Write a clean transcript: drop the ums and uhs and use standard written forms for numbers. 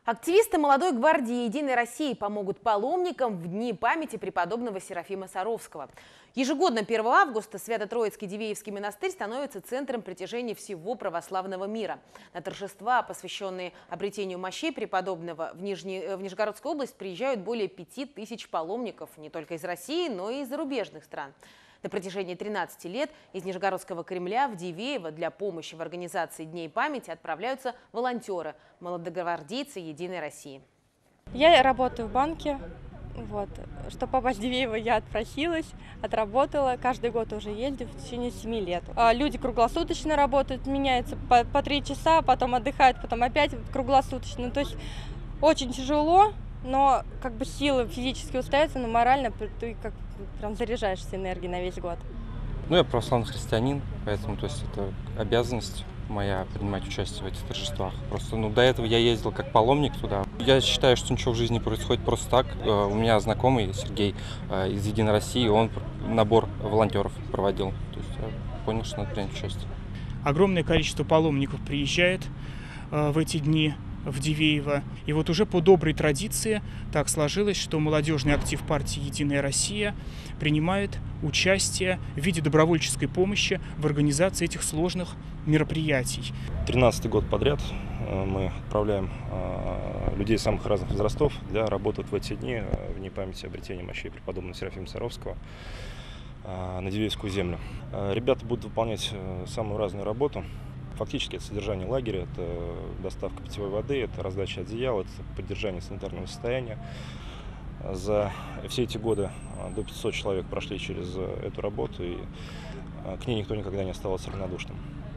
Активисты молодой гвардии «Единой России» помогут паломникам в дни памяти преподобного Серафима Саровского. Ежегодно 1 августа Свято-Троицкий Дивеевский монастырь становится центром притяжения всего православного мира. На торжества, посвященные обретению мощей преподобного, в Нижегородскую область приезжают более 5000 паломников не только из России, но и из зарубежных стран. На протяжении 13 лет из Нижегородского Кремля в Дивеево для помощи в организации Дней памяти отправляются волонтеры, молодогвардейцы «Единой России». Я работаю в банке. Чтобы попасть в Дивеево, я отпросилась, отработала. Каждый год уже ездил в течение 7 лет. Люди круглосуточно работают, меняются по 3 часа, потом отдыхают, потом опять круглосуточно. То есть очень тяжело, но силы физически устаются, но морально ты прям заряжаешься энергией на весь год. Я православный христианин, поэтому это обязанность моя принимать участие в этих торжествах. Просто до этого я ездил как паломник туда. Я считаю, что ничего в жизни не происходит просто так. У меня знакомый Сергей из «Единой России», он набор волонтеров проводил. То есть я понял, что надо принять участие. Огромное количество паломников приезжает в эти дни в Дивеево. И уже по доброй традиции так сложилось, что молодежный актив партии «Единая Россия» принимает участие в виде добровольческой помощи в организации этих сложных мероприятий. 13-й год подряд мы отправляем людей самых разных возрастов для работы в эти дни в дни памяти обретения мощей преподобного Серафима Саровского на Дивеевскую землю. Ребята будут выполнять самую разную работу. Фактически это содержание лагеря, это доставка питьевой воды, это раздача одеял, это поддержание санитарного состояния. За все эти годы до 500 человек прошли через эту работу, и к ней никто никогда не оставался равнодушным.